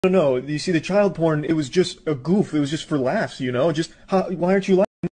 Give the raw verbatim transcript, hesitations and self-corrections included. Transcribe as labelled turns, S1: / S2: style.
S1: no, no. You see, the child porn, it was just a goof. It was just for laughs, you know? Just, how, why aren't you laughing?